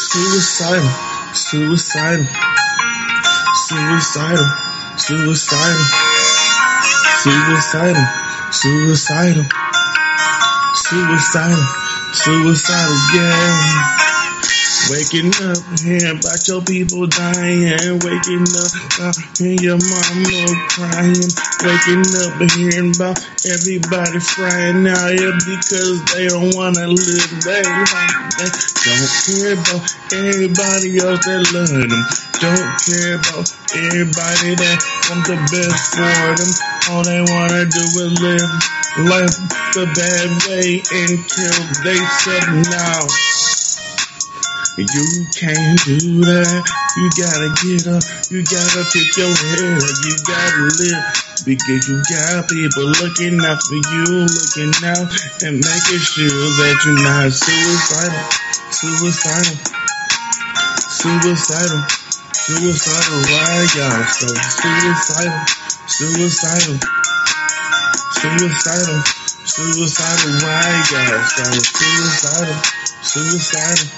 Suicidal, suicidal, suicidal, suicidal, suicidal, suicidal, suicidal, suicidal, yeah. Waking up, hearing about your people dying. Waking up, hearing your mama crying. Waking up and hearing about everybody frying out here because they don't wanna live their life. They don't care about everybody else that love them. Don't care about everybody that want the best for them. All they wanna do is live life the bad way until they settle now. You can't do that. You gotta get up. You gotta pick your head up. You gotta live because you got people looking out for you, looking out and making sure that you're not suicidal, suicidal, suicidal, suicidal. Why y'all so suicidal, suicidal, suicidal, suicidal? Why y'all so suicidal, suicidal?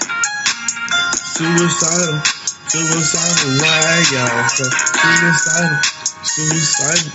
Suicidal, suicidal, why y'all so suicidal, suicidal,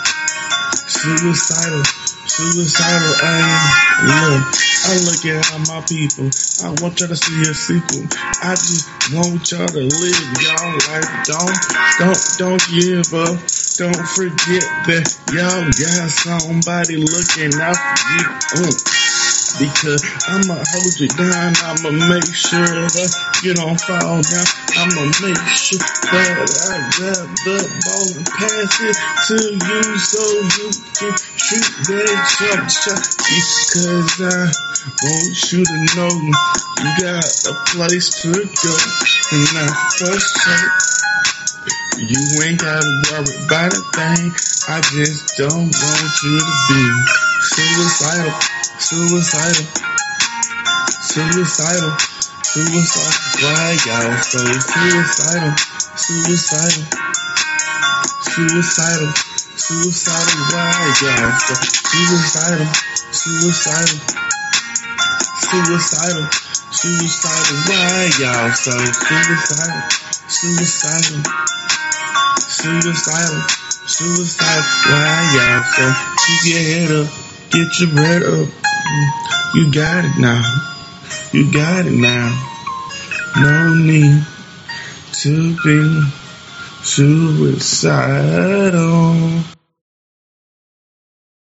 suicidal, suicidal, look, I look at all my people, I want y'all to see a sequel, I just want y'all to live y'all life, don't give up, don't forget that y'all got somebody looking out for you, because I'ma hold you down, I'ma make sure that you don't fall down, I'ma make sure that I grab the ball and pass it to you so you can shoot that jump shot, because I want you to know you got a place to go, and not frustrate. You ain't gotta worry about a thing, I just don't want you to be suicidal. Suicidal, suicidal, suicidal, why y'all so suicidal, suicidal, suicidal, suicidal, why y'all so suicidal, suicidal, suicidal, suicidal, why y'all so suicidal, suicidal, suicidal, suicidal, why y'all so keep your head up, get your bread up. You got it now. You got it now. No need to be suicidal.